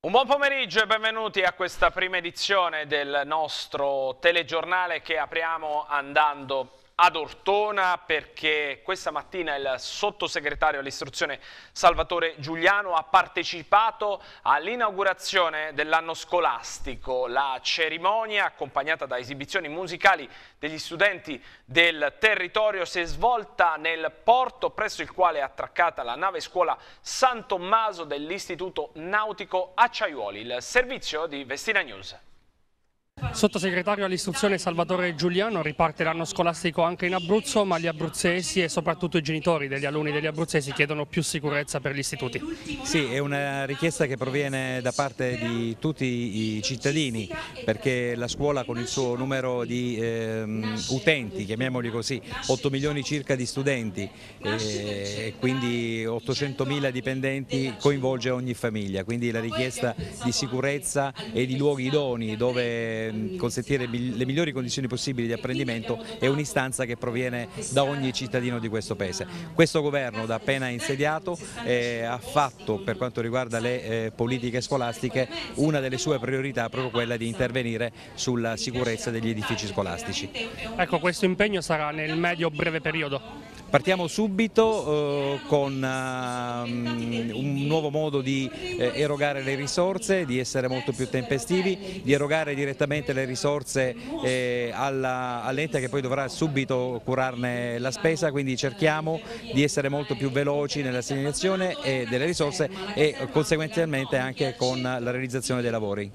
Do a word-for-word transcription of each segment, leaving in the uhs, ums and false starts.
Un buon pomeriggio e benvenuti a questa prima edizione del nostro telegiornale che apriamo andando ad Ortona, perché questa mattina il sottosegretario all'istruzione Salvatore Giuliano ha partecipato all'inaugurazione dell'anno scolastico. La cerimonia, accompagnata da esibizioni musicali degli studenti del territorio, si è svolta nel porto presso il quale è attraccata la nave scuola San Tommaso dell'Istituto Nautico Acciaiuoli. Il servizio di Vestina News. Sottosegretario all'istruzione Salvatore Giuliano, riparte l'anno scolastico anche in Abruzzo, ma gli abruzzesi e soprattutto i genitori degli alunni degli abruzzesi chiedono più sicurezza per gli istituti. Sì, è una richiesta che proviene da parte di tutti i cittadini, perché la scuola, con il suo numero di ehm, utenti, chiamiamoli così, otto milioni circa di studenti e quindi ottocentomila dipendenti, coinvolge ogni famiglia, quindi la richiesta di sicurezza e di luoghi idonei dove consentire le migliori condizioni possibili di apprendimento è un'istanza che proviene da ogni cittadino di questo paese. Questo governo, da appena insediato, eh, ha fatto, per quanto riguarda le eh, politiche scolastiche, una delle sue priorità proprio quella di intervenire sulla sicurezza degli edifici scolastici. Ecco, questo impegno sarà nel medio-breve periodo? Partiamo subito eh, con uh, un nuovo modo di eh, erogare le risorse, di essere molto più tempestivi, di erogare direttamente le risorse eh, all'ente che poi dovrà subito curarne la spesa, quindi cerchiamo di essere molto più veloci nell'assegnazione delle risorse e conseguentemente anche con la realizzazione dei lavori.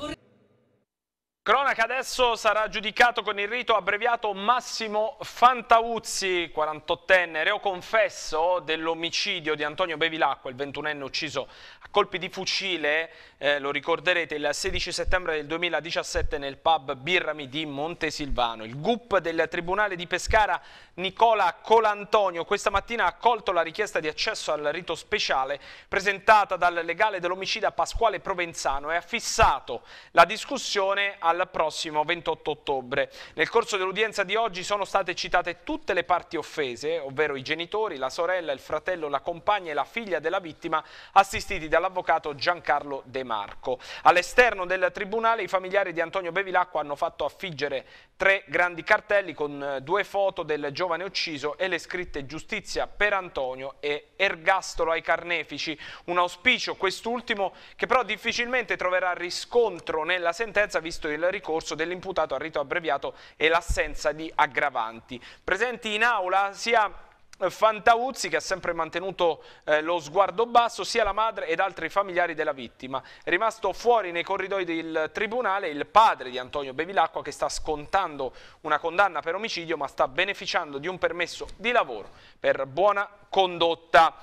Cronaca adesso sarà giudicato con il rito abbreviato Massimo Fantauzzi, quarantottenne, reo confesso dell'omicidio di Antonio Bevilacqua, il ventunenne ucciso a colpi di fucile, eh, lo ricorderete, il sedici settembre del duemiladiciassette nel pub Birrami di Montesilvano. Il G U P del Tribunale di Pescara, Nicola Colantonio, questa mattina ha accolto la richiesta di accesso al rito speciale presentata dal legale dell'omicida Pasquale Provenzano e ha fissato la discussione al al prossimo ventotto ottobre. Nel corso dell'udienza di oggi sono state citate tutte le parti offese, ovvero i genitori, la sorella, il fratello, la compagna e la figlia della vittima, assistiti dall'avvocato Giancarlo De Marco. All'esterno del tribunale i familiari di Antonio Bevilacqua hanno fatto affiggere tre grandi cartelli con due foto del giovane ucciso e le scritte giustizia per Antonio e ergastolo ai carnefici, un auspicio quest'ultimo che però difficilmente troverà riscontro nella sentenza visto il ricorso dell'imputato al rito abbreviato e l'assenza di aggravanti. Presenti in aula sia Fantauzzi, che ha sempre mantenuto eh, lo sguardo basso, sia la madre ed altri familiari della vittima. È rimasto fuori nei corridoi del tribunale il padre di Antonio Bevilacqua, che sta scontando una condanna per omicidio ma sta beneficiando di un permesso di lavoro per buona condotta.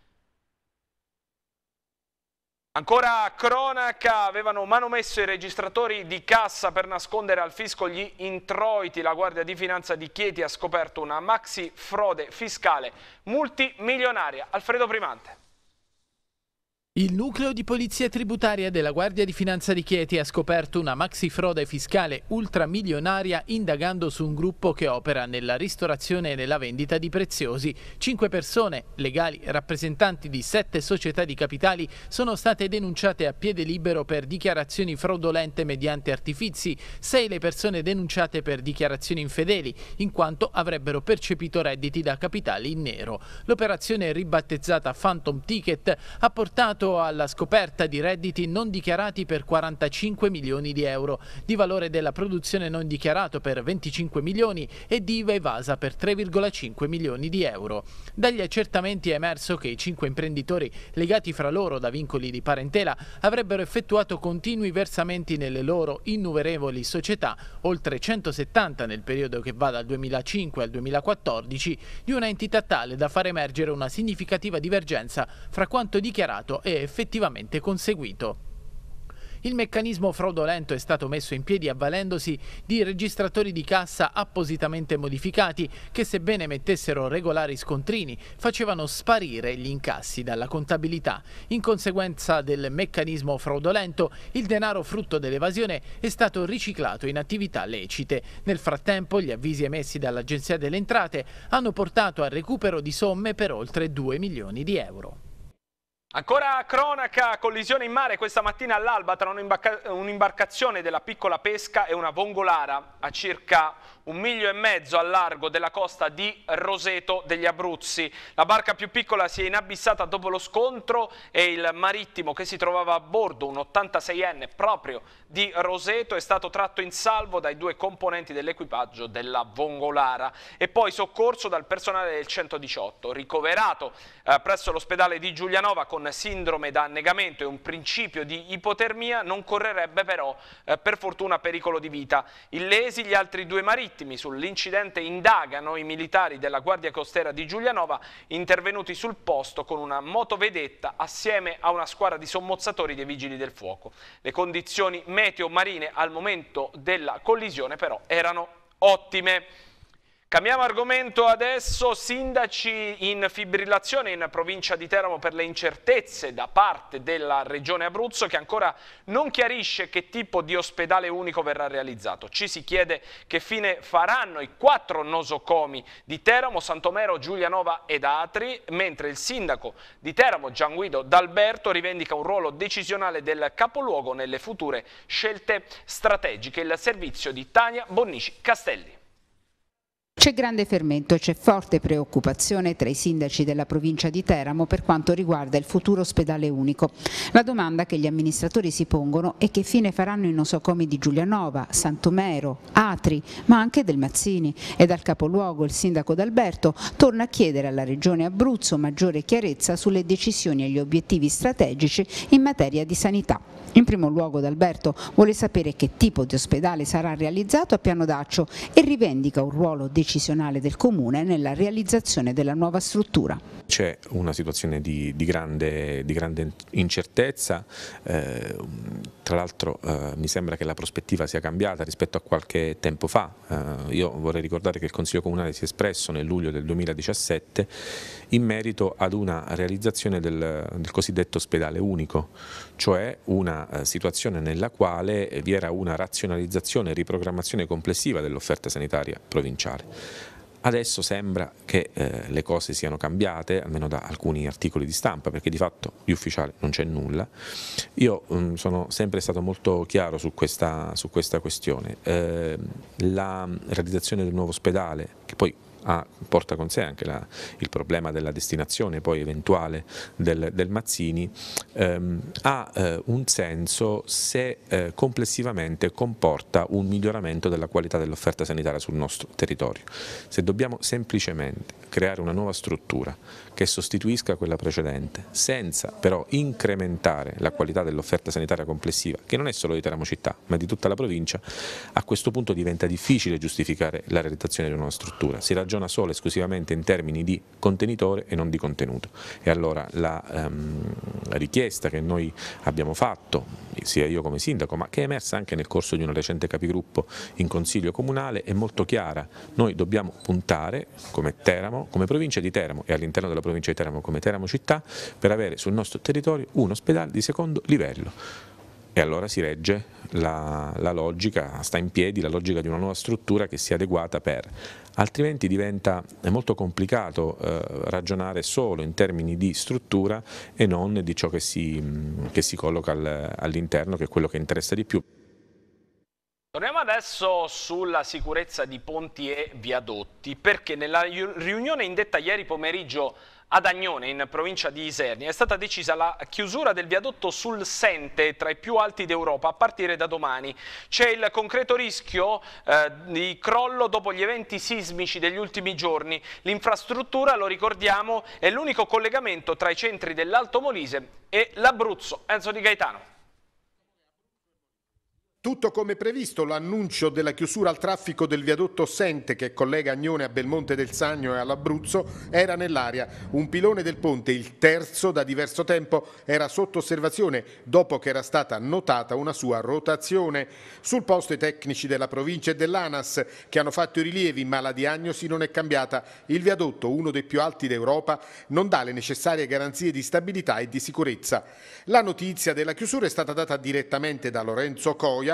Ancora cronaca, avevano manomesso i registratori di cassa per nascondere al fisco gli introiti. La Guardia di Finanza di Chieti ha scoperto una maxi frode fiscale multimilionaria. Alfredo Primante. Il nucleo di polizia tributaria della Guardia di Finanza di Chieti ha scoperto una maxi frode fiscale ultramilionaria indagando su un gruppo che opera nella ristorazione e nella vendita di preziosi. Cinque persone, legali rappresentanti di sette società di capitali, sono state denunciate a piede libero per dichiarazioni fraudolente mediante artifizi. Sei le persone denunciate per dichiarazioni infedeli, in quanto avrebbero percepito redditi da capitali in nero. L'operazione, ribattezzata Phantom Ticket, ha portato alla scoperta di redditi non dichiarati per quarantacinque milioni di euro, di valore della produzione non dichiarato per venticinque milioni e di I V A evasa per tre virgola cinque milioni di euro. Dagli accertamenti è emerso che i cinque imprenditori, legati fra loro da vincoli di parentela, avrebbero effettuato continui versamenti nelle loro innumerevoli società, oltre centosettanta nel periodo che va dal duemilacinque al duemilaquattordici, di una entità tale da far emergere una significativa divergenza fra quanto dichiarato e effettivamente conseguito. Il meccanismo fraudolento è stato messo in piedi avvalendosi di registratori di cassa appositamente modificati che, sebbene mettessero regolari scontrini, facevano sparire gli incassi dalla contabilità. In conseguenza del meccanismo fraudolento, il denaro frutto dell'evasione è stato riciclato in attività lecite. Nel frattempo, gli avvisi emessi dall'Agenzia delle Entrate hanno portato al recupero di somme per oltre due milioni di euro. Ancora cronaca, collisione in mare questa mattina all'alba tra un'imbarcazione della piccola pesca e una vongolara a circa un miglio e mezzo al largo della costa di Roseto degli Abruzzi. La barca più piccola si è inabissata dopo lo scontro e il marittimo che si trovava a bordo, un ottantaseienne proprio di Roseto, è stato tratto in salvo dai due componenti dell'equipaggio della vongolara e poi soccorso dal personale del centodiciotto, ricoverato eh, presso l'ospedale di Giulianova con sindrome da annegamento e un principio di ipotermia. Non correrebbe però eh, per fortuna pericolo di vita. Illesi gli altri due marittimi. Sull'incidente indagano i militari della Guardia Costiera di Giulianova intervenuti sul posto con una motovedetta assieme a una squadra di sommozzatori dei Vigili del Fuoco. Le condizioni meteo marine al momento della collisione però erano ottime. Cambiamo argomento adesso, sindaci in fibrillazione in provincia di Teramo per le incertezze da parte della Regione Abruzzo che ancora non chiarisce che tipo di ospedale unico verrà realizzato. Ci si chiede che fine faranno i quattro nosocomi di Teramo, Santomero, Giulianova ed Atri, mentre il sindaco di Teramo, Gianguido D'Alberto, rivendica un ruolo decisionale del capoluogo nelle future scelte strategiche. Il servizio di Tania Bonnici Castelli. C'è grande fermento e c'è forte preoccupazione tra i sindaci della provincia di Teramo per quanto riguarda il futuro ospedale unico. La domanda che gli amministratori si pongono è che fine faranno i nosocomi di Giulianova, Santomero, Atri, ma anche del Mazzini. E dal capoluogo il sindaco D'Alberto torna a chiedere alla Regione Abruzzo maggiore chiarezza sulle decisioni e gli obiettivi strategici in materia di sanità. In primo luogo D'Alberto vuole sapere che tipo di ospedale sarà realizzato a Piano d'Accio e rivendica un ruolo decisionale del Comune nella realizzazione della nuova struttura. C'è una situazione di, di, grande, di grande incertezza, eh, tra l'altro eh, mi sembra che la prospettiva sia cambiata rispetto a qualche tempo fa. Eh, io vorrei ricordare che il Consiglio Comunale si è espresso nel luglio del duemiladiciassette in merito ad una realizzazione del, del cosiddetto ospedale unico, cioè una eh, situazione nella quale vi era una razionalizzazione e riprogrammazione complessiva dell'offerta sanitaria provinciale. Adesso sembra che eh, le cose siano cambiate, almeno da alcuni articoli di stampa, perché di fatto di ufficiale non c'è nulla. Io um, sono sempre stato molto chiaro su questa, su questa questione. Eh, la realizzazione del nuovo ospedale, che poi Ah, porta con sé anche la, il problema della destinazione poi eventuale del, del Mazzini, ehm, ha eh, un senso se eh, complessivamente comporta un miglioramento della qualità dell'offerta sanitaria sul nostro territorio. Se dobbiamo semplicemente creare una nuova struttura che sostituisca quella precedente senza però incrementare la qualità dell'offerta sanitaria complessiva, che non è solo di Teramo città ma di tutta la provincia, a questo punto diventa difficile giustificare la realizzazione di una nuova struttura. Si ragiona solo esclusivamente in termini di contenitore e non di contenuto, e allora la, um, la richiesta che noi abbiamo fatto, sia io come sindaco, ma che è emersa anche nel corso di una recente capigruppo in Consiglio Comunale, è molto chiara. Noi dobbiamo puntare come Teramo, come provincia di Teramo e all'interno della provincia di Teramo come Teramo città, per avere sul nostro territorio un ospedale di secondo livello. E allora si regge la, la logica, sta in piedi la logica di una nuova struttura che sia adeguata per, altrimenti diventa molto complicato eh, ragionare solo in termini di struttura e non di ciò che si, che si colloca al, all'interno, che è quello che interessa di più. Torniamo adesso sulla sicurezza di ponti e viadotti, perché nella riunione indetta ieri pomeriggio ad Agnone, in provincia di Isernia, è stata decisa la chiusura del viadotto sul Sente, tra i più alti d'Europa, a partire da domani. C'è il concreto rischio eh, di crollo dopo gli eventi sismici degli ultimi giorni. L'infrastruttura, lo ricordiamo, è l'unico collegamento tra i centri dell'Alto Molise e l'Abruzzo. Enzo Di Gaetano. Tutto come previsto, l'annuncio della chiusura al traffico del viadotto Sente che collega Agnone a Belmonte del Sannio e all'Abruzzo era nell'aria. Un pilone del ponte, il terzo da diverso tempo, era sotto osservazione dopo che era stata notata una sua rotazione. Sul posto i tecnici della provincia e dell'ANAS che hanno fatto i rilievi, ma la diagnosi non è cambiata. Il viadotto, uno dei più alti d'Europa, non dà le necessarie garanzie di stabilità e di sicurezza. La notizia della chiusura è stata data direttamente da Lorenzo Coia,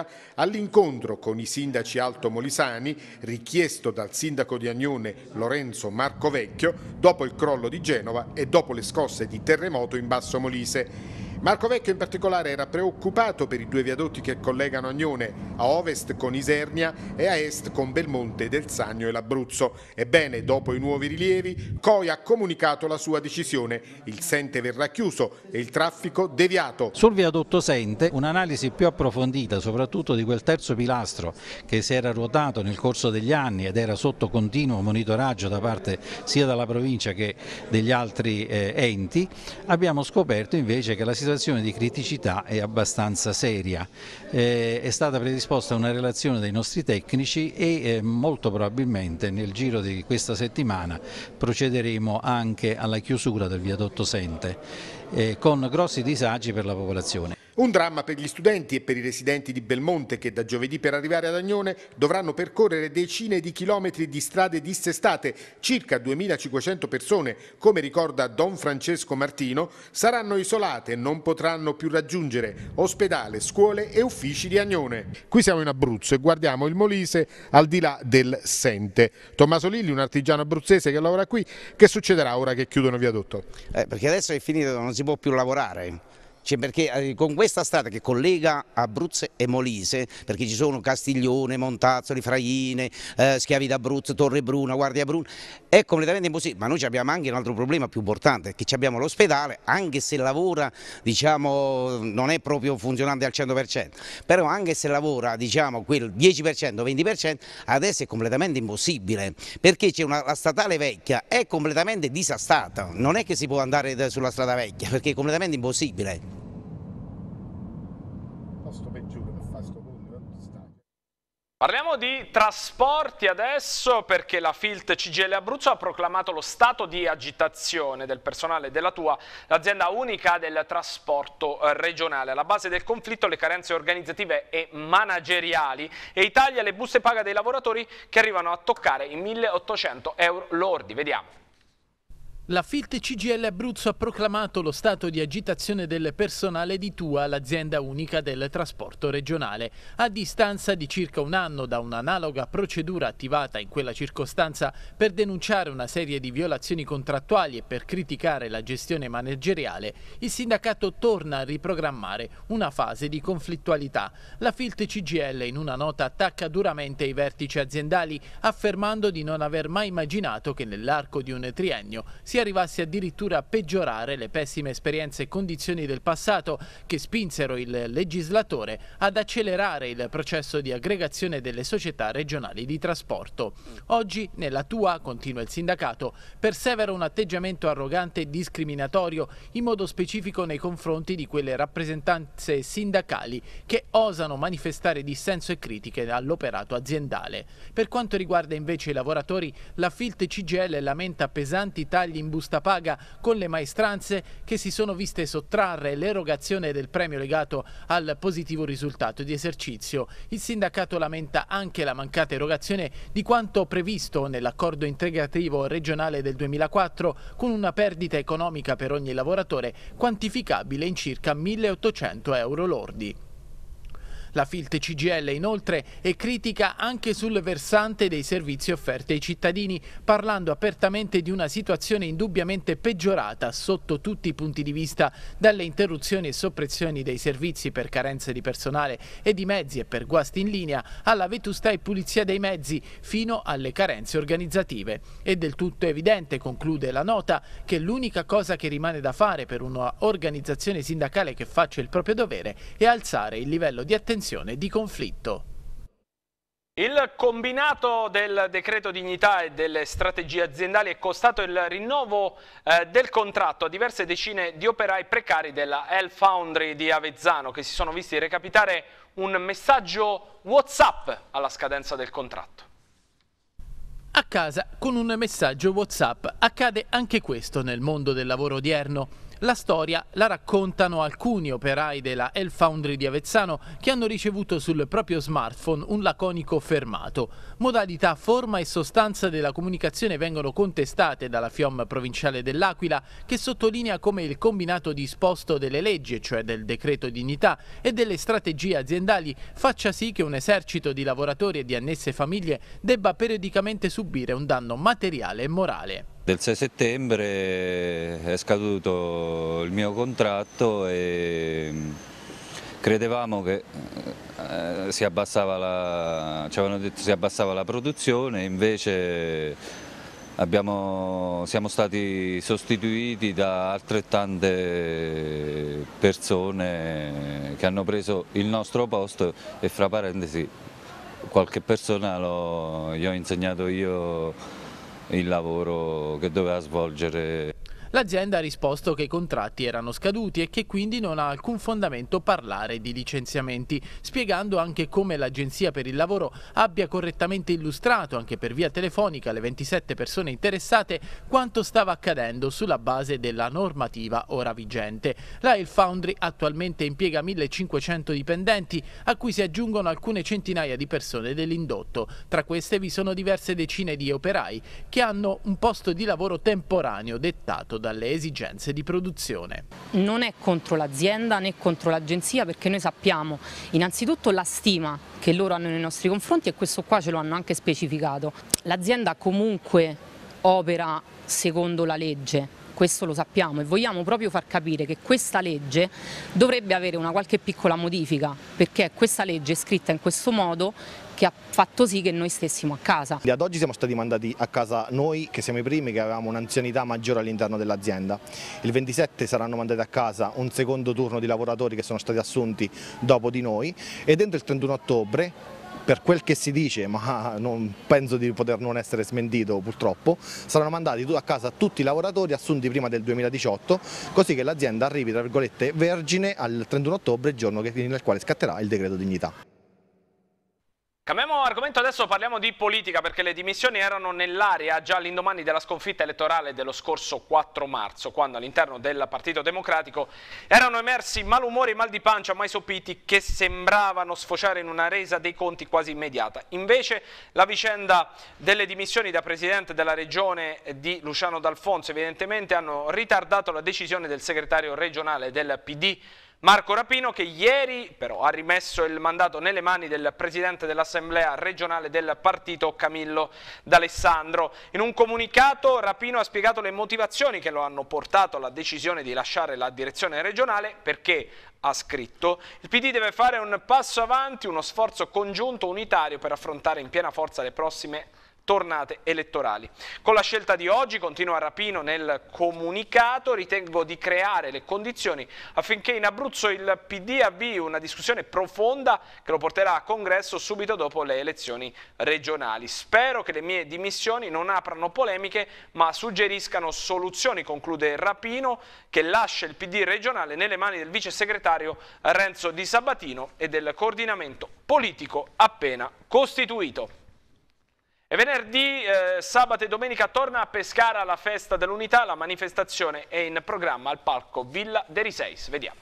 Italia all'incontro con i sindaci altomolisani richiesto dal sindaco di Agnone Lorenzo Marcovecchio dopo il crollo di Genova e dopo le scosse di terremoto in Basso Molise. Marcovecchio in particolare era preoccupato per i due viadotti che collegano Agnone a ovest con Isernia e a est con Belmonte del Sannio e l'Abruzzo. Ebbene, dopo i nuovi rilievi, C O I ha comunicato la sua decisione. Il Sente verrà chiuso e il traffico deviato. Sul viadotto Sente un'analisi più approfondita, soprattutto di quel terzo pilastro che si era ruotato nel corso degli anni ed era sotto continuo monitoraggio da parte sia della provincia che degli altri eh, enti, abbiamo scoperto invece che la situazione di criticità è abbastanza seria. Eh, è stata predisposta una relazione dai nostri tecnici e eh, molto probabilmente nel giro di questa settimana procederemo anche alla chiusura del viadotto Sente, eh, con grossi disagi per la popolazione. Un dramma per gli studenti e per i residenti di Belmonte che da giovedì per arrivare ad Agnone dovranno percorrere decine di chilometri di strade dissestate. Circa duemilacinquecento persone, come ricorda Don Francesco Martino, saranno isolate e non potranno più raggiungere ospedale, scuole e uffici di Agnone. Qui siamo in Abruzzo e guardiamo il Molise al di là del Sente. Tommaso Lilli, un artigiano abruzzese che lavora qui, che succederà ora che chiudono il viadotto? Eh, perché adesso è finito, non si può più lavorare. Cioè perché con questa strada che collega Abruzzo e Molise, perché ci sono Castiglione, Montazzoli, Fraiine, eh, Schiavi d'Abruzzo, Torre Bruna, Guardia Bruna, è completamente impossibile. Ma noi abbiamo anche un altro problema più importante, che abbiamo l'ospedale, anche se lavora, diciamo, non è proprio funzionante al cento per cento, però anche se lavora, diciamo, quel dieci per cento, venti per cento, adesso è completamente impossibile, perché c'è una la statale vecchia, è completamente disastata, non è che si può andare sulla strada vecchia, perché è completamente impossibile. Parliamo di trasporti adesso, perché la Filt C G I L Abruzzo ha proclamato lo stato di agitazione del personale della T U A, l'azienda unica del trasporto regionale. Alla base del conflitto le carenze organizzative e manageriali e i tagli alle buste paga dei lavoratori che arrivano a toccare i milleottocento euro lordi. Vediamo. La Filt C G I L Abruzzo ha proclamato lo stato di agitazione del personale di T U A, l'azienda unica del trasporto regionale. A distanza di circa un anno da un'analoga procedura attivata in quella circostanza per denunciare una serie di violazioni contrattuali e per criticare la gestione manageriale, il sindacato torna a riprogrammare una fase di conflittualità. La Filt C G I L in una nota attacca duramente i vertici aziendali, affermando di non aver mai immaginato che nell'arco di un triennio si arrivasse addirittura a peggiorare le pessime esperienze e condizioni del passato che spinsero il legislatore ad accelerare il processo di aggregazione delle società regionali di trasporto. Oggi nella T U A, continua il sindacato, persevera un atteggiamento arrogante e discriminatorio, in modo specifico nei confronti di quelle rappresentanze sindacali che osano manifestare dissenso e critiche all'operato aziendale. Per quanto riguarda invece i lavoratori, la Filt C G I L lamenta pesanti tagli in busta paga con le maestranze che si sono viste sottrarre l'erogazione del premio legato al positivo risultato di esercizio. Il sindacato lamenta anche la mancata erogazione di quanto previsto nell'accordo integrativo regionale del duemilaquattro, con una perdita economica per ogni lavoratore quantificabile in circa milleottocento euro lordi. La Filt C G I L inoltre è critica anche sul versante dei servizi offerti ai cittadini, parlando apertamente di una situazione indubbiamente peggiorata sotto tutti i punti di vista, dalle interruzioni e soppressioni dei servizi per carenze di personale e di mezzi e per guasti in linea, alla vetustà e pulizia dei mezzi, fino alle carenze organizzative. È del tutto evidente, conclude la nota, che l'unica cosa che rimane da fare per un'organizzazione sindacale che faccia il proprio dovere è alzare il livello di attenzione di conflitto. Il combinato del decreto dignità e delle strategie aziendali è costato il rinnovo eh, del contratto a diverse decine di operai precari della L Foundry di Avezzano, che si sono visti recapitare un messaggio WhatsApp alla scadenza del contratto. A casa con un messaggio WhatsApp accade anche questo nel mondo del lavoro odierno. La storia la raccontano alcuni operai della El Foundry di Avezzano che hanno ricevuto sul proprio smartphone un laconico fermato. Modalità, forma e sostanza della comunicazione vengono contestate dalla FIOM provinciale dell'Aquila, che sottolinea come il combinato disposto delle leggi, cioè del decreto dignità, e delle strategie aziendali faccia sì che un esercito di lavoratori e di annesse famiglie debba periodicamente subire un danno materiale e morale. Del sei settembre è scaduto il mio contratto e credevamo che eh, si abbassava la, ci avevano detto si abbassava la produzione, invece abbiamo, siamo stati sostituiti da altrettante persone che hanno preso il nostro posto e, fra parentesi, qualche persona lo, gli ho insegnato io il lavoro che doveva svolgere. L'azienda ha risposto che i contratti erano scaduti e che quindi non ha alcun fondamento parlare di licenziamenti, spiegando anche come l'Agenzia per il Lavoro abbia correttamente illustrato anche per via telefonica alle ventisette persone interessate quanto stava accadendo sulla base della normativa ora vigente. La El Foundry attualmente impiega millecinquecento dipendenti, a cui si aggiungono alcune centinaia di persone dell'indotto. Tra queste vi sono diverse decine di operai che hanno un posto di lavoro temporaneo dettato dalle esigenze di produzione. Non è contro l'azienda né contro l'agenzia, perché noi sappiamo innanzitutto la stima che loro hanno nei nostri confronti e questo qua ce lo hanno anche specificato. L'azienda comunque opera secondo la legge, questo lo sappiamo, e vogliamo proprio far capire che questa legge dovrebbe avere una qualche piccola modifica, perché questa legge è scritta in questo modo che ha fatto sì che noi stessimo a casa. Ad oggi siamo stati mandati a casa noi, che siamo i primi, che avevamo un'anzianità maggiore all'interno dell'azienda. Il ventisette saranno mandati a casa un secondo turno di lavoratori che sono stati assunti dopo di noi, e dentro il trentuno ottobre, per quel che si dice, ma non penso di poter non essere smentito purtroppo, saranno mandati a casa tutti i lavoratori assunti prima del duemiladiciotto, così che l'azienda arrivi, tra virgolette, vergine al trentuno ottobre, giorno nel quale scatterà il decreto dignità. Cambiamo argomento, adesso parliamo di politica, perché le dimissioni erano nell'aria già all'indomani della sconfitta elettorale dello scorso quattro marzo, quando all'interno del Partito Democratico erano emersi malumori e mal di pancia mai sopiti che sembravano sfociare in una resa dei conti quasi immediata. Invece la vicenda delle dimissioni da Presidente della Regione di Luciano D'Alfonso evidentemente hanno ritardato la decisione del segretario regionale del P D, Marco Rapino, che ieri però ha rimesso il mandato nelle mani del Presidente dell'Assemblea regionale del partito, Camillo D'Alessandro. In un comunicato Rapino ha spiegato le motivazioni che lo hanno portato alla decisione di lasciare la direzione regionale, perché, ha scritto, il P D deve fare un passo avanti, uno sforzo congiunto unitario per affrontare in piena forza le prossime tornate elettorali. Con la scelta di oggi, continua Rapino nel comunicato, ritengo di creare le condizioni affinché in Abruzzo il P D avvii una discussione profonda che lo porterà a congresso subito dopo le elezioni regionali. Spero che le mie dimissioni non aprano polemiche ma suggeriscano soluzioni, conclude Rapino, che lascia il P D regionale nelle mani del vice segretario Renzo Di Sabatino e del coordinamento politico appena costituito. E venerdì, eh, sabato e domenica torna a Pescara la festa dell'unità. La manifestazione è in programma al palco Villa dei Riseis. Vediamo.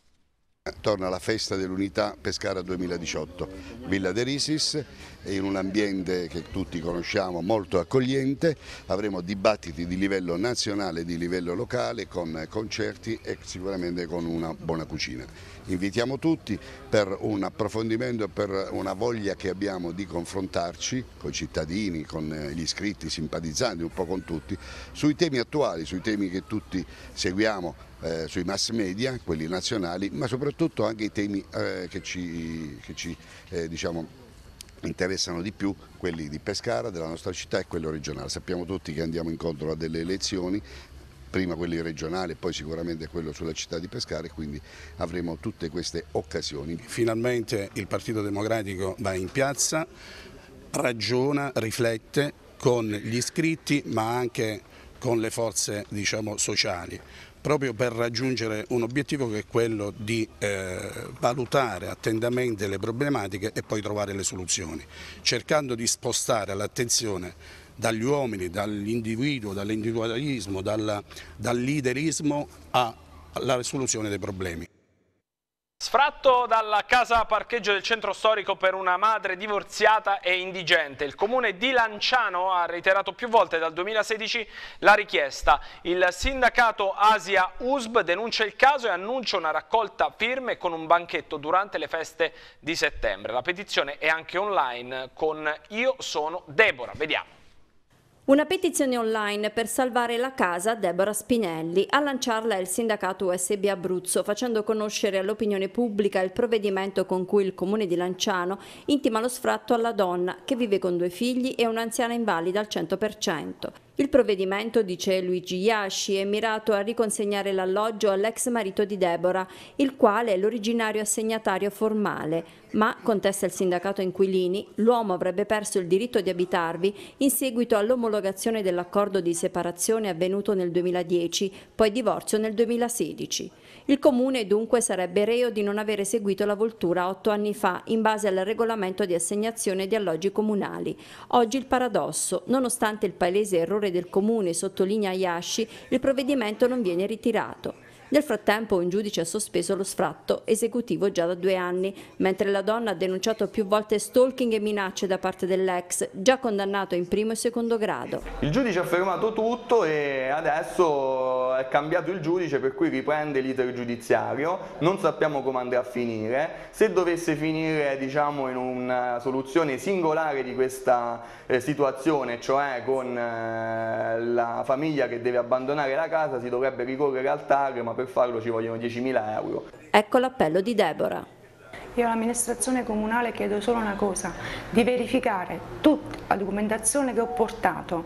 Torna la festa dell'unità Pescara duemiladiciotto, Villa de Risis, in un ambiente che tutti conosciamo molto accogliente. Avremo dibattiti di livello nazionale e di livello locale, con concerti e sicuramente con una buona cucina. Invitiamo tutti per un approfondimento, per una voglia che abbiamo di confrontarci con i cittadini, con gli iscritti, simpatizzanti, un po' con tutti, sui temi attuali, sui temi che tutti seguiamo, Eh, sui mass media, quelli nazionali, ma soprattutto anche i temi eh, che ci, che ci eh, diciamo, interessano di più, quelli di Pescara, della nostra città, e quello regionale. Sappiamo tutti che andiamo incontro a delle elezioni, prima quelli regionali e poi sicuramente quello sulla città di Pescara, e quindi avremo tutte queste occasioni. Finalmente il Partito Democratico va in piazza, ragiona, riflette con gli iscritti ma anche con le forze, diciamo, sociali, proprio per raggiungere un obiettivo che è quello di eh, valutare attentamente le problematiche e poi trovare le soluzioni, cercando di spostare l'attenzione dagli uomini, dall'individuo, dall'individualismo, dal, dal leaderismo a alla risoluzione dei problemi. Sfratto dalla casa parcheggio del centro storico per una madre divorziata e indigente. Il comune di Lanciano ha reiterato più volte dal duemilasedici la richiesta. Il sindacato Asia U S B denuncia il caso e annuncia una raccolta firme con un banchetto durante le feste di settembre. La petizione è anche online con Io sono Deborah. Vediamo. Una petizione online per salvare la casa Deborah Spinelli. A lanciarla è il sindacato U S B Abruzzo, facendo conoscere all'opinione pubblica il provvedimento con cui il comune di Lanciano intima lo sfratto alla donna che vive con due figli e un'anziana invalida al cento per cento. Il provvedimento, dice Luigi Iasci, è mirato a riconsegnare l'alloggio all'ex marito di Deborah, il quale è l'originario assegnatario formale, ma, contesta il sindacato inquilini, l'uomo avrebbe perso il diritto di abitarvi in seguito all'omologazione dell'accordo di separazione avvenuto nel duemiladieci, poi divorzio nel duemilasedici. Il comune dunque sarebbe reo di non avere seguito la voltura otto anni fa in base al regolamento di assegnazione di alloggi comunali. Oggi il paradosso, nonostante il palese errore del comune, sottolinea Iasci, il provvedimento non viene ritirato. Nel frattempo un giudice ha sospeso lo sfratto esecutivo già da due anni, mentre la donna ha denunciato più volte stalking e minacce da parte dell'ex, già condannato in primo e secondo grado. Il giudice ha fermato tutto e adesso è cambiato il giudice, per cui riprende l'iter giudiziario, non sappiamo come andrà a finire. Se dovesse finire, diciamo, in una soluzione singolare di questa eh, situazione, cioè con eh, la famiglia che deve abbandonare la casa, si dovrebbe ricorrere al T A R, ma per farlo ci vogliono diecimila euro. Ecco l'appello di Deborah. Io all'amministrazione comunale chiedo solo una cosa, di verificare tutta la documentazione che ho portato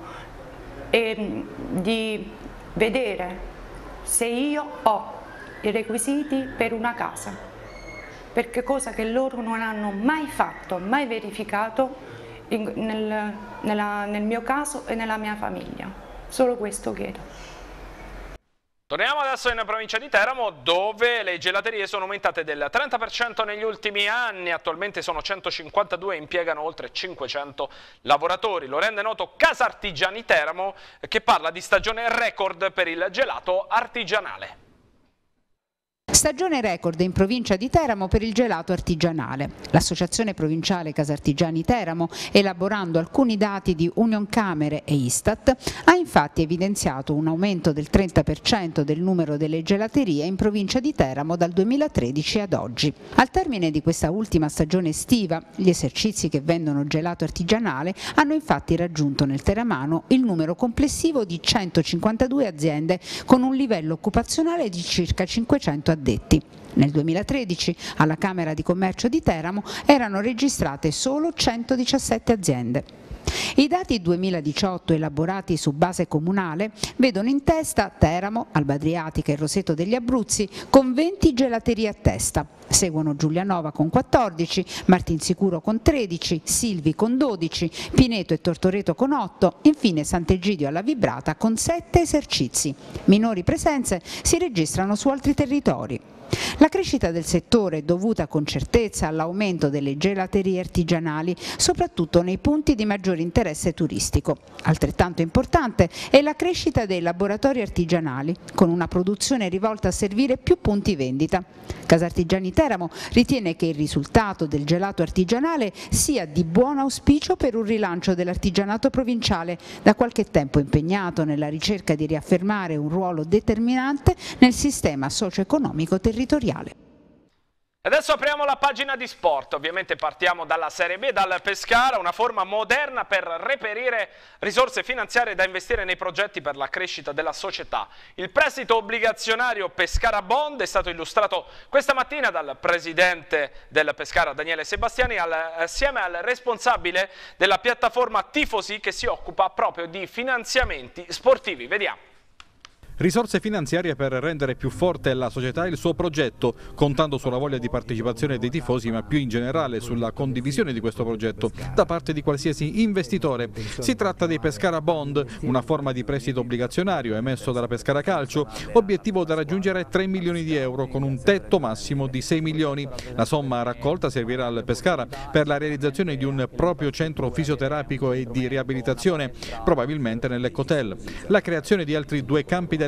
e di vedere se io ho i requisiti per una casa, perché cosa che loro non hanno mai fatto, mai verificato in, nel, nella, nel mio caso e nella mia famiglia. Solo questo chiedo. Torniamo adesso in provincia di Teramo, dove le gelaterie sono aumentate del trenta per cento negli ultimi anni. Attualmente sono centocinquantadue e impiegano oltre cinquecento lavoratori. Lo rende noto Casartigiani Teramo, che parla di stagione record per il gelato artigianale. Stagione record in provincia di Teramo per il gelato artigianale. L'Associazione Provinciale Casartigiani Teramo, elaborando alcuni dati di Unioncamere e Istat, ha infatti evidenziato un aumento del trenta per cento del numero delle gelaterie in provincia di Teramo dal duemilatredici ad oggi. Al termine di questa ultima stagione estiva, gli esercizi che vendono gelato artigianale hanno infatti raggiunto nel teramano il numero complessivo di centocinquantadue aziende con un livello occupazionale di circa cinquecento addetti. Nel duemilatredici alla Camera di Commercio di Teramo erano registrate solo centodiciassette aziende. I dati duemiladiciotto elaborati su base comunale vedono in testa Teramo, Alba Adriatica e Roseto degli Abruzzi con venti gelaterie a testa. Seguono Giulianova con quattordici, Martinsicuro con tredici, Silvi con dodici, Pineto e Tortoreto con otto, infine Sant'Egidio alla Vibrata con sette esercizi. Minori presenze si registrano su altri territori. La crescita del settore è dovuta con certezza all'aumento delle gelaterie artigianali, soprattutto nei punti di maggiore interesse turistico. Altrettanto importante è la crescita dei laboratori artigianali, con una produzione rivolta a servire più punti vendita. Casartigiani Teramo ritiene che il risultato del gelato artigianale sia di buon auspicio per un rilancio dell'artigianato provinciale, da qualche tempo impegnato nella ricerca di riaffermare un ruolo determinante nel sistema socio-economico territoriale. Adesso apriamo la pagina di sport, ovviamente partiamo dalla Serie B, dal Pescara, una forma moderna per reperire risorse finanziarie da investire nei progetti per la crescita della società. Il prestito obbligazionario Pescara Bond è stato illustrato questa mattina dal presidente del Pescara Daniele Sebastiani assieme al responsabile della piattaforma Tifosi che si occupa proprio di finanziamenti sportivi. Vediamo. Risorse finanziarie per rendere più forte la società e il suo progetto, contando sulla voglia di partecipazione dei tifosi, ma più in generale sulla condivisione di questo progetto da parte di qualsiasi investitore. Si tratta dei Pescara Bond, una forma di prestito obbligazionario emesso dalla Pescara Calcio, obiettivo da raggiungere tre milioni di euro con un tetto massimo di sei milioni. La somma raccolta servirà al Pescara per la realizzazione di un proprio centro fisioterapico e di riabilitazione, probabilmente nell'Ecotel, la creazione di altri due campi da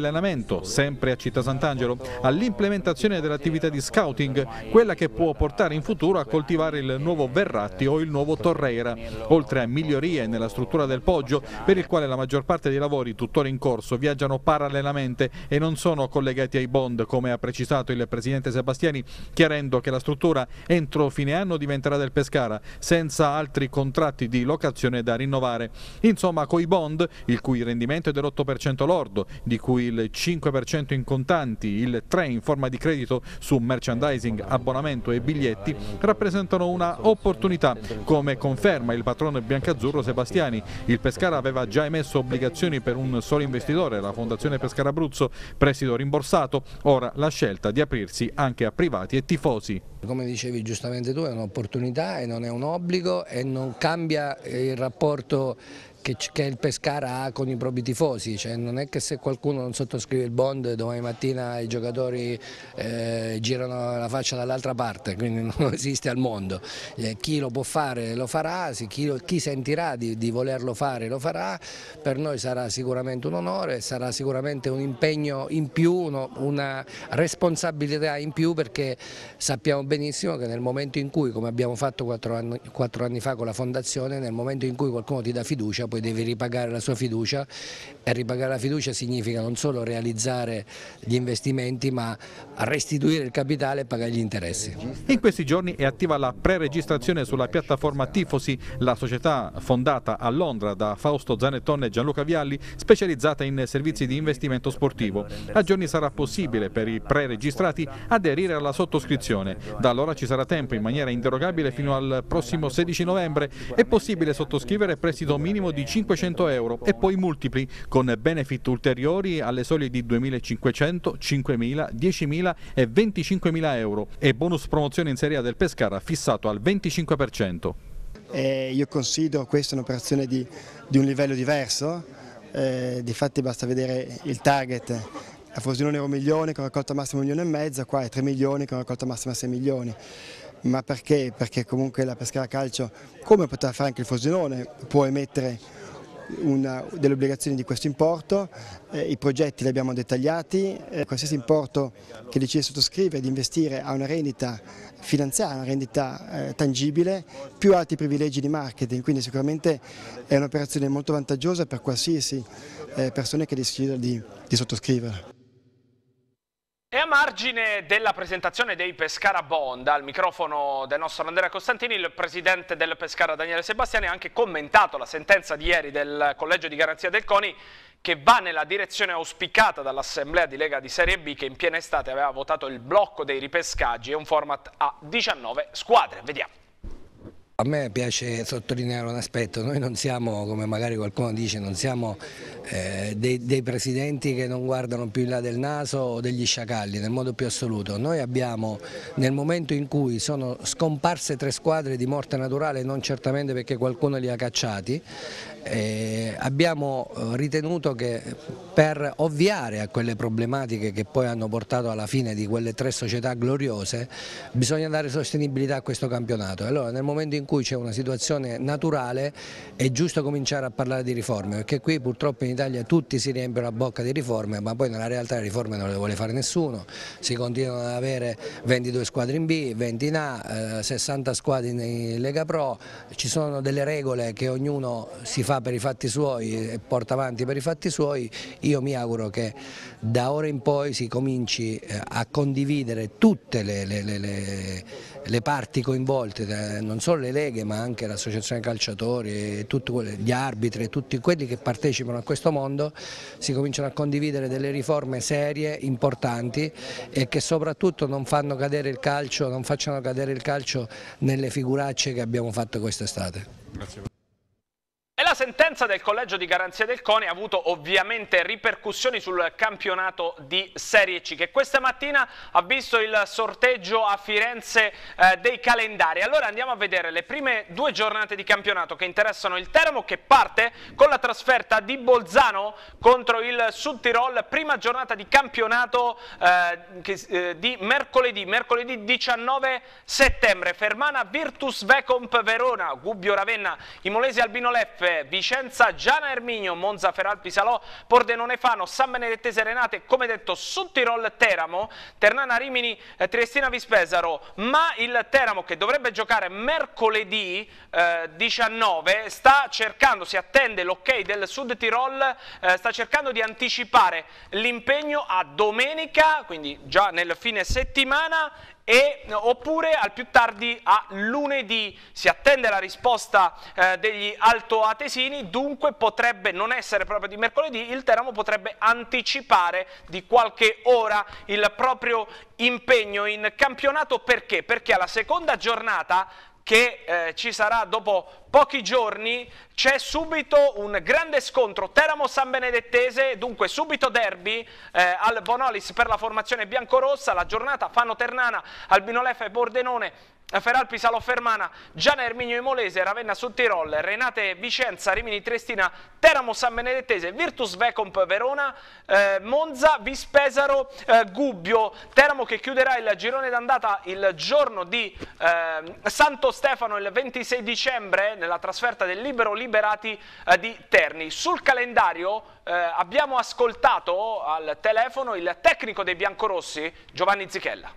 allenamento, sempre a Città Sant'Angelo, all'implementazione dell'attività di scouting, quella che può portare in futuro a coltivare il nuovo Verratti o il nuovo Torreira, oltre a migliorie nella struttura del Poggio, per il quale la maggior parte dei lavori tuttora in corso viaggiano parallelamente e non sono collegati ai bond, come ha precisato il presidente Sebastiani, chiarendo che la struttura entro fine anno diventerà del Pescara, senza altri contratti di locazione da rinnovare. Insomma, coi bond, il cui rendimento è dell'otto per cento lordo, di cui il cinque per cento in contanti, il tre per cento in forma di credito su merchandising, abbonamento e biglietti, rappresentano una opportunità, come conferma il patrono biancazzurro Sebastiani. Il Pescara aveva già emesso obbligazioni per un solo investitore, la Fondazione Pescara Abruzzo, prestito rimborsato, ora la scelta di aprirsi anche a privati e tifosi. Come dicevi giustamente tu, è un'opportunità e non è un obbligo e non cambia il rapporto che, che il Pescara ha con i propri tifosi, cioè non è che se qualcuno non sottoscrive il bond domani mattina i giocatori eh, girano la faccia dall'altra parte, quindi non esiste al mondo. Eh, chi lo può fare lo farà, chi, lo, chi sentirà di, di volerlo fare lo farà, per noi sarà sicuramente un onore, sarà sicuramente un impegno in più, uno, una responsabilità in più, perché sappiamo benissimo che nel momento in cui, come abbiamo fatto quattro anni, quattro anni fa con la Fondazione, nel momento in cui qualcuno ti dà fiducia, poi devi ripagare la sua fiducia, e ripagare la fiducia significa non solo realizzare gli investimenti ma restituire il capitale e pagare gli interessi. In questi giorni è attiva la pre-registrazione sulla piattaforma Tifosi, la società fondata a Londra da Fausto Zanetton e Gianluca Vialli, specializzata in servizi di investimento sportivo. A giorni sarà possibile per i pre-registrati aderire alla sottoscrizione. Da allora ci sarà tempo, in maniera inderogabile fino al prossimo sedici novembre, è possibile sottoscrivere prestito minimo di cinquecento euro e poi multipli con benefit ulteriori alle soglie di duemilacinquecento, cinquemila, diecimila e venticinquemila euro e bonus promozione in Serie A del Pescara fissato al venticinque per cento. Eh, io considero questa un'operazione di, di un livello diverso, eh, difatti basta vedere il target. A Frosinone era un milione con raccolta massima un milione e mezzo, qua è tre milioni con raccolta massima sei milioni. Ma perché? Perché comunque la Pescara Calcio, come potrà fare anche il Frosinone, può emettere una, delle obbligazioni di questo importo, eh, i progetti li abbiamo dettagliati, eh, qualsiasi importo che decide sottoscrivere di investire ha una rendita finanziaria, una rendita eh, tangibile, più alti privilegi di marketing, quindi sicuramente è un'operazione molto vantaggiosa per qualsiasi eh, persona che decida di, di sottoscrivere. E a margine della presentazione dei Pescara Bond, al microfono del nostro Andrea Costantini, il presidente del Pescara Daniele Sebastiani ha anche commentato la sentenza di ieri del collegio di garanzia del CONI, che va nella direzione auspicata dall'Assemblea di Lega di Serie B, che in piena estate aveva votato il blocco dei ripescaggi e un format a diciannove squadre. Vediamo. A me piace sottolineare un aspetto: noi non siamo, come magari qualcuno dice, non siamo eh, dei, dei presidenti che non guardano più in là del naso o degli sciacalli, nel modo più assoluto. Noi abbiamo, nel momento in cui sono scomparse tre squadre di morte naturale, non certamente perché qualcuno li ha cacciati, eh, abbiamo ritenuto che per ovviare a quelle problematiche che poi hanno portato alla fine di quelle tre società gloriose bisogna dare sostenibilità a questo campionato. Allora, nel momento in cui c'è una situazione naturale è giusto cominciare a parlare di riforme, perché qui purtroppo in Italia tutti si riempiono la bocca di riforme, ma poi nella realtà le riforme non le vuole fare nessuno. Si continuano ad avere ventidue squadre in B, venti in A, eh, sessanta squadre in Lega Pro, ci sono delle regole che ognuno si fa per i fatti suoi e porta avanti per i fatti suoi. Io mi auguro che da ora in poi si cominci a condividere tutte le, le, le, le, le parti coinvolte, non solo le leghe ma anche l'associazione calciatori, tutti gli arbitri, tutti quelli che partecipano a questo mondo, si cominciano a condividere delle riforme serie, importanti e che soprattutto non fanno cadere il calcio, non facciano cadere il calcio nelle figuracce che abbiamo fatto quest'estate. Grazie. E la sentenza del collegio di garanzia del CONI ha avuto ovviamente ripercussioni sul campionato di Serie C, che questa mattina ha visto il sorteggio a Firenze eh, dei calendari. Allora andiamo a vedere le prime due giornate di campionato che interessano il Teramo, che parte con la trasferta di Bolzano contro il Sud Tirol, prima giornata di campionato eh, che, eh, di mercoledì, mercoledì diciannove settembre. Fermana Virtus Vecomp Verona, Gubbio Ravenna, Imolese Albino Leffe, Vicenza Giana Erminio, Monza Feralpi Salò, Pordenone Fano, San Benedettese Renate, come detto Sudtirol Teramo, Ternana Rimini, eh, Triestina Vispesaro, ma il Teramo che dovrebbe giocare mercoledì eh, diciannove sta cercando, si attende l'ok del Sud Tirol, eh, sta cercando di anticipare l'impegno a domenica, quindi già nel fine settimana, e, oppure al più tardi a lunedì. Si attende la risposta eh, degli altoatesini, dunque potrebbe non essere proprio di mercoledì, il Teramo potrebbe anticipare di qualche ora il proprio impegno in campionato. Perché? Perché alla seconda giornata, che eh, ci sarà dopo pochi giorni, c'è subito un grande scontro Teramo-San Benedettese, dunque subito derby eh, al Bonolis per la formazione biancorossa. La giornata Fano-Ternana, Albinoleffe e Pordenone, Feralpi Salò Fermana, Giana Erminio Imolese, Ravenna Sudtirol, Renate Vicenza, Rimini Triestina, Teramo San Benedettese, Virtus Vecomp Verona, eh, Monza Vispesaro eh, Gubbio. Teramo che chiuderà il girone d'andata il giorno di eh, Santo Stefano, il ventisei dicembre, nella trasferta del Libero Liberati eh, di Terni. Sul calendario eh, abbiamo ascoltato al telefono il tecnico dei biancorossi, Giovanni Zichella.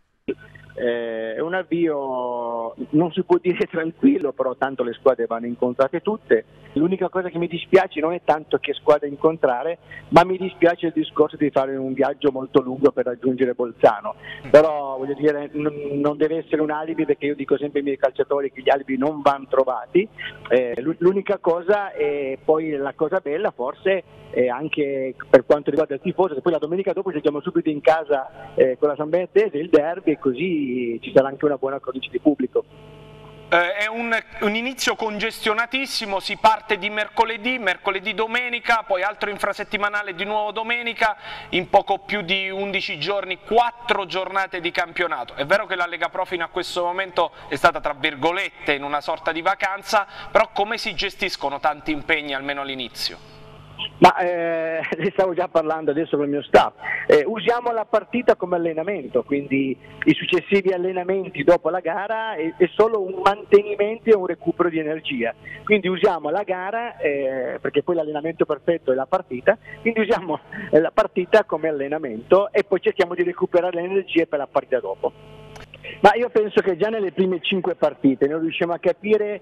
È un avvio, non si può dire tranquillo, però tanto le squadre vanno incontrate tutte. L'unica cosa che mi dispiace non è tanto che squadre incontrare, ma mi dispiace il discorso di fare un viaggio molto lungo per raggiungere Bolzano. Però voglio dire, non deve essere un alibi, perché io dico sempre ai miei calciatori che gli alibi non vanno trovati. Eh, l'unica cosa, e poi la cosa bella forse, è anche per quanto riguarda il tifoso, che poi la domenica dopo giochiamo subito in casa eh, con la San Benedettese, il derby, e così ci sarà anche una buona cornice di pubblico. Eh, è un, un inizio congestionatissimo, si parte di mercoledì, mercoledì domenica, poi altro infrasettimanale di nuovo domenica, in poco più di undici giorni, quattro giornate di campionato. È vero che la Lega Pro fino a questo momento è stata tra virgolette in una sorta di vacanza, però come si gestiscono tanti impegni almeno all'inizio? Ma eh, ne stavo già parlando adesso con il mio staff, eh, usiamo la partita come allenamento, quindi i successivi allenamenti dopo la gara è, è solo un mantenimento e un recupero di energia, quindi usiamo la gara, eh, perché poi l'allenamento perfetto è la partita, quindi usiamo eh, la partita come allenamento e poi cerchiamo di recuperare le energie per la partita dopo. Ma io penso che già nelle prime cinque partite noi riusciamo a capire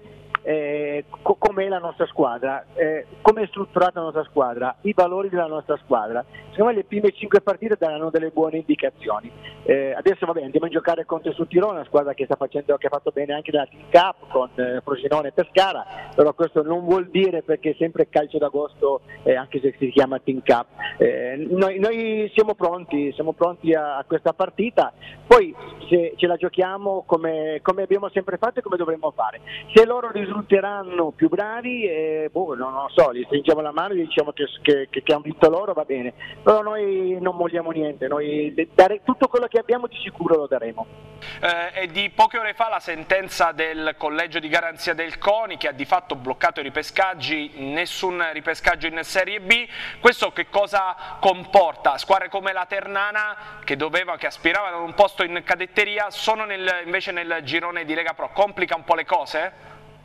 Eh, co- com'è la nostra squadra, eh, come è strutturata la nostra squadra, i valori della nostra squadra. Secondo me le prime cinque partite daranno delle buone indicazioni. Eh, adesso vabbè, andiamo a giocare contro il Sudtirolo, una squadra che sta facendo, che ha fatto bene anche nella Team Cup con eh, Frosinone e Pescara, però questo non vuol dire, perché è sempre calcio d'agosto, eh, anche se si chiama Team Cup. Eh, noi, noi siamo pronti, siamo pronti a, a questa partita, poi se ce la giochiamo come, come abbiamo sempre fatto e come dovremmo fare. Se loro risulteranno più bravi, eh, boh, non lo so, gli stringiamo la mano e gli diciamo che, che, che hanno vinto loro, va bene, però noi non molliamo niente, noi dare tutto quello che abbiamo di sicuro lo daremo. Eh, è di poche ore fa la sentenza del collegio di garanzia del CONI, che ha di fatto bloccato i ripescaggi, nessun ripescaggio in Serie B. Questo che cosa comporta? Squadre come la Ternana, che doveva, che aspiravano a un posto in cadetteria, sono nel, invece nel girone di Lega Pro, complica un po' le cose?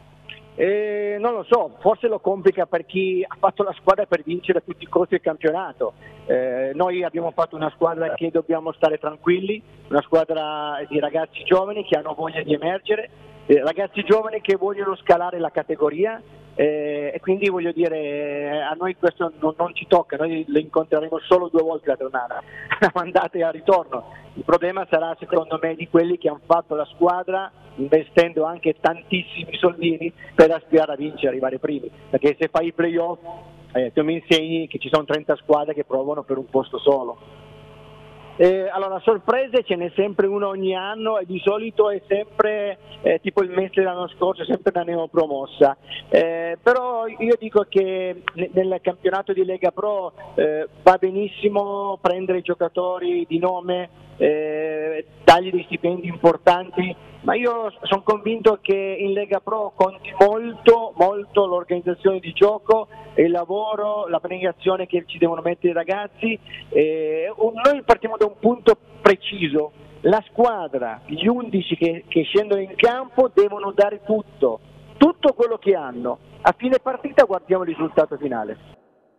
Eh, non lo so, forse lo complica per chi ha fatto la squadra per vincere a tutti i costi il campionato. Eh, noi abbiamo fatto una squadra che dobbiamo stare tranquilli, una squadra di ragazzi giovani che hanno voglia di emergere, eh, ragazzi giovani che vogliono scalare la categoria, eh, e quindi voglio dire, a noi questo non, non ci tocca, noi le incontreremo solo due volte la Ternana, andata e al ritorno. Il problema sarà secondo me di quelli che hanno fatto la squadra investendo anche tantissimi soldini per aspirare a vincere, arrivare primi, perché se fai i playoff eh, tu mi insegni che ci sono trenta squadre che provano per un posto solo. Eh, allora, sorprese ce n'è sempre una ogni anno, e di solito è sempre eh, tipo il mese dell'anno scorso, sempre da neopromossa. Eh, però io dico che nel campionato di Lega Pro eh, va benissimo prendere giocatori di nome, eh, dargli dei stipendi importanti, ma io sono convinto che in Lega Pro conti molto, molto l'organizzazione di gioco, il lavoro, la premiazione che ci devono mettere i ragazzi. Eh, noi partiamo da un punto preciso: la squadra, gli undici che, che scendono in campo devono dare tutto, tutto quello che hanno. A fine partita guardiamo il risultato finale.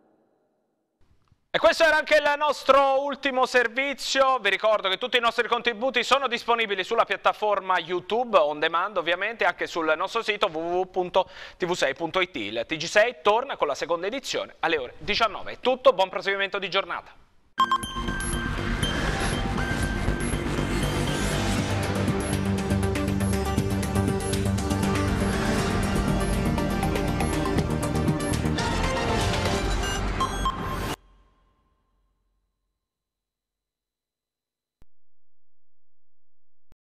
E questo era anche il nostro ultimo servizio. Vi ricordo che tutti i nostri contributi sono disponibili sulla piattaforma YouTube, on demand ovviamente, anche sul nostro sito w w w punto t v sei punto i t. Il T G sei torna con la seconda edizione alle ore diciannove. È tutto, buon proseguimento di giornata.